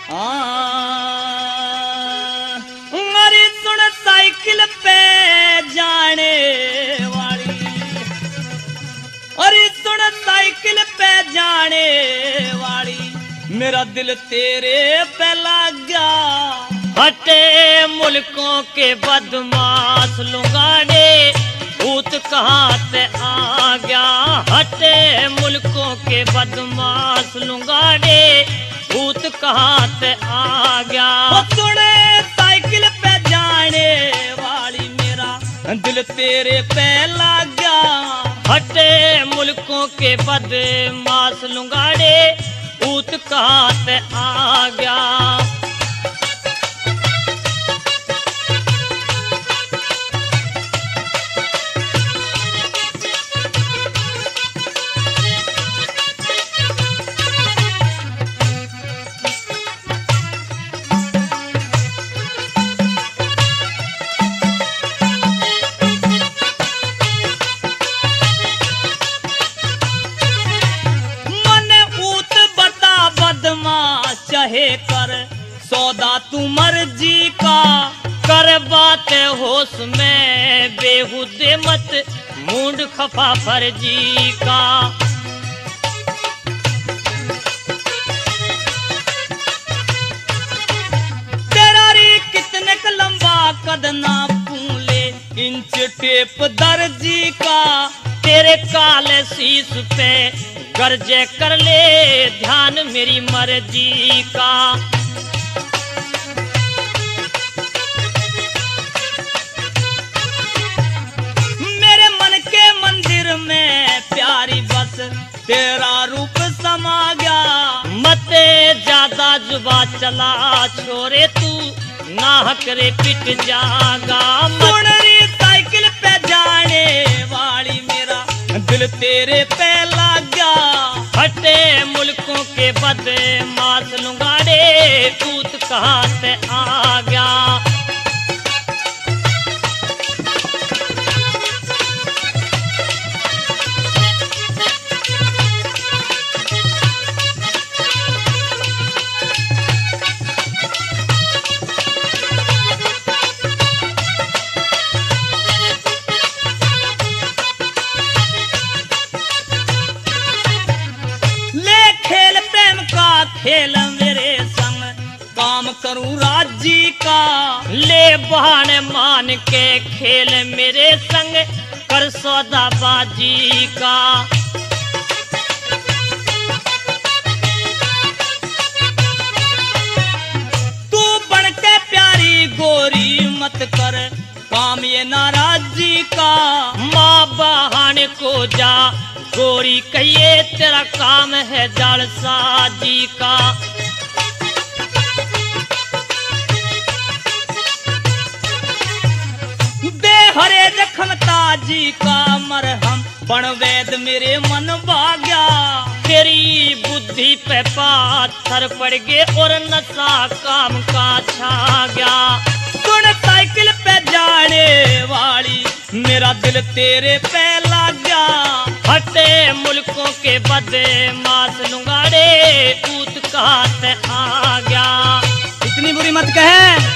मरी सुन साइकिल पे जाने वाली, अरे सुन साइकिल पे जाने वाली, मेरा दिल तेरे पे लग गया। हटे मुल्कों के बदमाश लुगाड़े, भूत कहाँ से आ गया। हटे मुल्कों के बदमाश लुगाड़े, भूत कहाँ से आ गया। सुने साइकिल पे जाने वाली, मेरा दिल तेरे पे लग गया। हटे मुल्कों के बदमाश लुगाड़े, भूत कहाँ से आ गया। चाहे कर सौदा तू मर्जी का, कर बात होश में बेहुदे मत मूड खफा फर्जी का। तेरा री कितने का लंबा कद ना पूले, इंच टेप दर्जी का। तेरे काले शीश पे गर्जे कर ले ध्यान मेरी मर्जी का। मेरे मन के मंदिर में प्यारी बस तेरा रूप समा गया। मत ज्यादा जुबा चला छोरे तू नाहक रे पिट जागा। मुनरी साइकिल पे जाने वाली, मेरा दिल तेरे पे लग गया। हटे मुल्कों के बदमाश लुगाड़े, भूत कहाँ से आ गया। खेल मेरे संग काम करूं राजी का। ले बहाने मान के खेल मेरे संग कर सौदाबाजी का। तू बन के प्यारी गोरी मत कर काम ये नाराजी का। माँ बहाने को जा गोरी कहिए तेरा काम है जालसाजी का। दे हरे जख्म ताजी का मरहम, बन वैद मेरे मन भाग्या। तेरी बुद्धि पे पाथर पड़ गए और नशा काम का छा गया। सुन साइकिल पे जाने वाली, मेरा दिल तेरे पे लग गया। हटे मुल्कों के बदमाश लुगाड़े, भूत कहाँ से आ गया। इतनी बुरी मत कहे।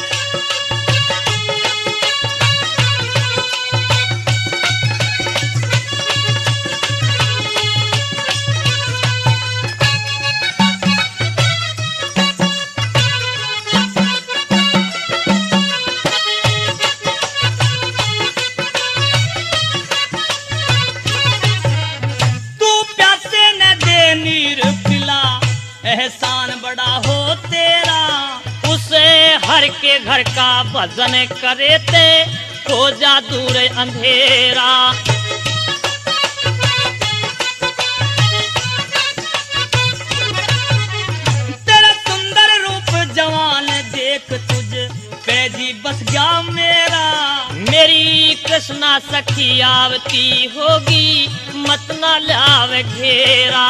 एहसान बड़ा हो तेरा, उसे हर के घर का भजन करे ते हो जा दूर अंधेरा। तेरा सुंदर रूप जवान देख तुझ पे जी बस गया मेरा। मेरी कृष्णा सखी आवती होगी मत ना लावे घेरा।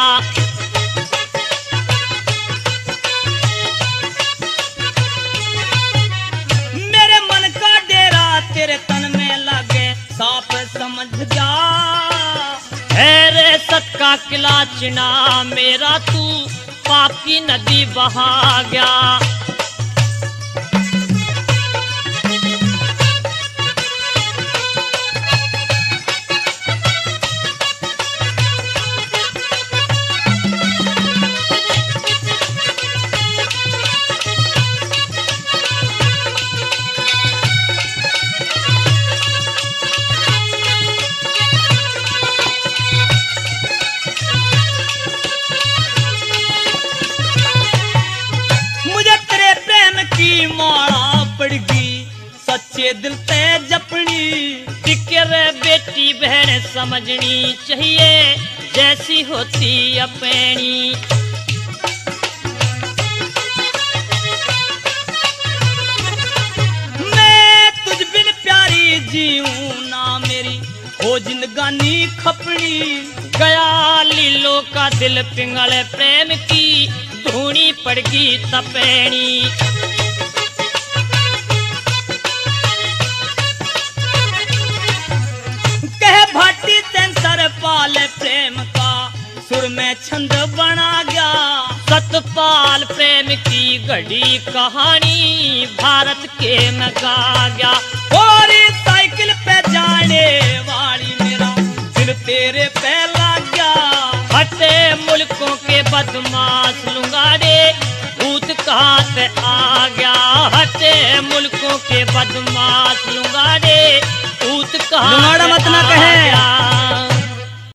तेरे तन में लगे सांप समझ जा। है रे सत का किला चिना मेरा तू, पाप की नदी बहा गया। माला पड़गी सच्चे दिल ते जपनी, टिके रे बेटी बहन समझनी चाहिए जैसी होती अपनी। मैं तुझ बिन प्यारी जीऊं ना मेरी हो जिंदगानी खपनी, गया लीलो का दिल पिंगल प्रेम की धूनी पड़गी तपेनी। भाटी सेंसर पाल प्रेम का सुर में छंद बना गया, सतपाल प्रेम की घड़ी कहानी भारत के में गा गया। और साइकिल पे जाने वाली मेरा दिल तेरे पे लग गया, हटे मुल्कों के बदमाश लुंगाड़े भूत कहाँ से आ गया, हटे मुल्कों के बदमाश लुंगाड़े भूत कहाँ लुंगाड़ा मत ना कहे।